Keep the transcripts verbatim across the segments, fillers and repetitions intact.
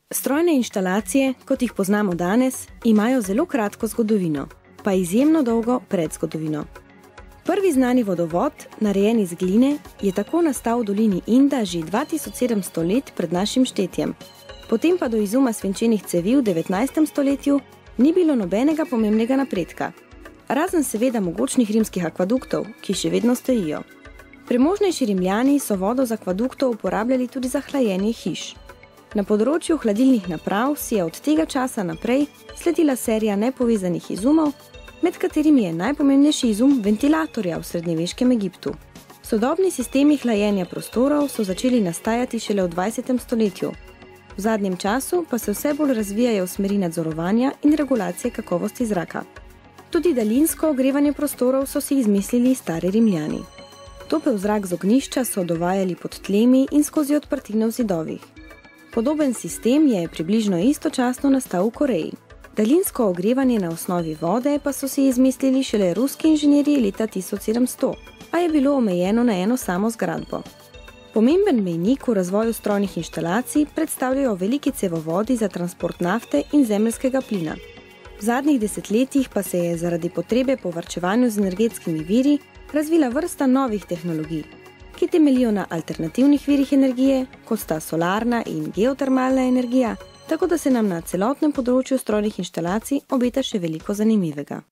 Strojne inštalacije, kot jih poznamo danes, imajo zelo kratko zgodovino, pa izjemno dolgo predzgodovino. Prvi znani vodovod, narejen iz gline, je tako nastal v dolini Inda že dva tisoč sedemsto let pred našim štetjem. Potem pa do izuma svinčenih cevi v devetnajstem stoletju ni bilo nobenega pomembnega napredka. Razen seveda mogočnih rimskih akvaduktov, ki še vedno stojijo. Premožnejši Rimljani so vodo z akvaduktov uporabljali tudi za hlajenje hiš. Na področju hladilnih naprav si je od tega časa naprej sledila serija nepovezanih izumov, med katerimi je najpomembnejši izum ventilatorja v srednjeveškem Egiptu. Sodobni sistemi hlajenja prostorov so začeli nastajati šele v dvajsetem stoletju. V zadnjem času pa se vse bolj razvijajo v smeri nadzorovanja in regulacije kakovosti zraka. Tudi daljinsko ogrevanje prostorov so si izmislili stari Rimljani. Topel zrak z ognjišča so dovajali pod tlemi in skozi odprtine v zidovih. Podoben sistem je približno istočasno nastal v Koreji. Daljinsko ogrevanje na osnovi vode pa so si izmislili šele ruski inženirji leta tisoč sedemsto, a je bilo omejeno na eno samo zgradbo. Pomemben mejnik v razvoju strojnih inštalacij predstavljajo veliki cevovodi za transport nafte in zemeljskega plina. V zadnjih desetletjih pa se je zaradi potrebe po varčevanju z energetskimi viri razvila vrsta novih tehnologij, ki temeljijo na alternativnih virih energije, kot sta solarna in geotermalna energija, tako da se nam na celotnem področju strojnih inštalacij obeta še veliko zanimivega.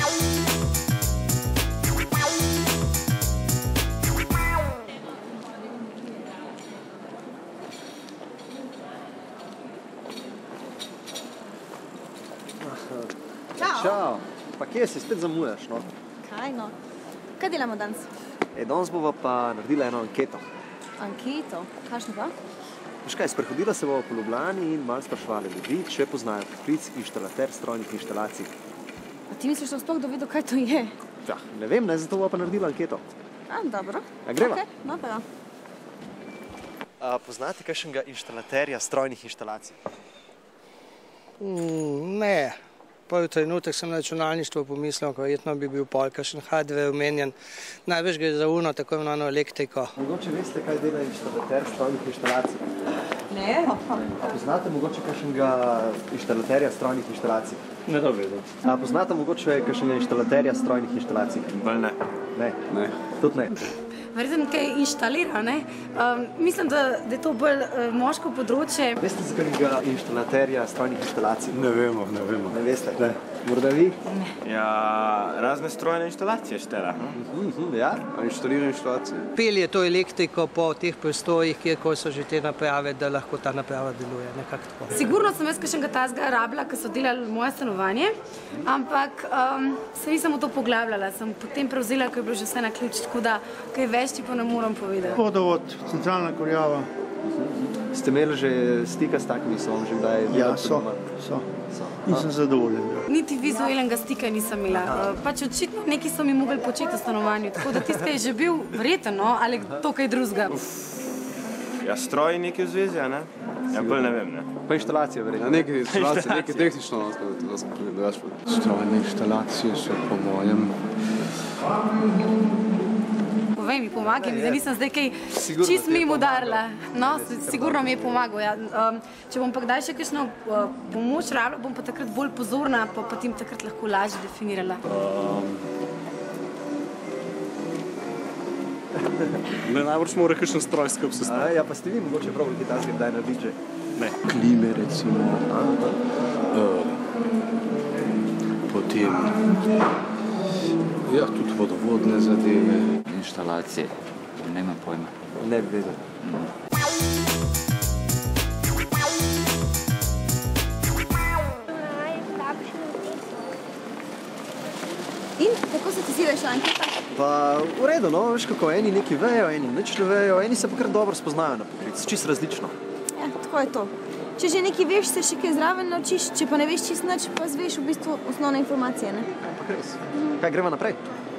Čau! Pa kje si? Spet zamujaš, no? Kaj no? Kaj delamo danes? E, danes bova pa naredila eno anketo. Anketo? Kakšno pa? Veš kaj, sprehodila se bova po Ljubljani in malo spraševali ljudi, če poznajo poklic inštalater strojnih inštalacij. A ti misliš, da sploh dovedo, kaj to je? Ja, ne vem, ne, zato bova pa naredila anketo. A, dobro. A greva? Ok, no pa ja. A, poznate kakšnega inštalaterja strojnih inštalacij? Mm, ne. Prvi trenutek sem na računalništvo pomislil, ko verjetno bi bil pol kakšen hardware omenjen. Največ gre za uno, tako imenovano elektriko. Mogoče veste, kaj dela inštalater strojnih inštalacij? Ne? A poznate mogoče kakšnega inštalaterja strojnih inštalacij? Ne to vedo. A poznate mogoče kakšnega inštalaterja strojnih inštalacij? Bolj ne. Ne? Ne. Tudi ne. Verjetno kaj inštalira, ne? Um, mislim, da, da je to bolj uh, moško področje. Veste za kakšnega inštalaterja strojnih inštalacij? Ne vemo, ne vemo. Ne veste? Ne. Morda vi? Ne. Ja, razne strojne inštalacije štela. Mhm, ja? A inštalira inštalacije? Pelje to elektriko po teh prostorih, kjerkoli so že te naprave, da lahko ta naprava deluje, nekako tako. Sigurno sem jaz kakšnega tazga rabila, ki so delali moje stanovanje, ampak um, se nisem v to poglabljala. Sem potem prevzela, ko je bilo že vse na ključ, tako da kaj več ti pa ne moram povedati. Vodovod, centralna kurjava. Ste imeli že stika s takimi som, že kdaj? Ja, so, so. In sem zadovoljen. Niti vizualnega stika nisem imela. Pač očitno neki so mi mogli početi v stanovanju, tako da tiskaj je že bil verjetno, ali to kaj drugega. Ja, stroj nekaj v zvezi, a ne? Ja, bolj ne vem, ne. Pa inštalacija verjetno. Ja, nekaj inštalacije, nekaj tehnično, da smo povedali. Strojne inštalacije so po mojem... Povej mi, pomagaj mi, da nisem zdaj kaj čist mimo udarila. No, sigurno mi je pomagal, ja. Um, če bom pa kdaj še kakšno uh, pomoč rabila, bom pa takrat bolj pozorna, pa potem takrat lahko lažje definirala. Um... Ne, najbrž mora kakšen stroj skup sestaviti. Ja, pa ste vi mogoče probali kaj tazga kdaj narediti že? Ne. Klime, recimo. Uh, potem... Ja, tudi vodovodne zadeve. Inštalacije. Ne imam pojma. Ne bi vedel. In kako se ti zdi, da je šla anketa? Pa v redu, no, veš kako, eni nekaj vejo, eni nič ne vejo, eni se pa kar dobro spoznajo na poklic, čisto različno. Ja, tako je to. Če že nekaj veš, se še kaj zraven naučiš, če pa ne veš čisto nič, pa zveš v bistvu osnovne informacije, ne? Ampak res. Kaj, greva naprej?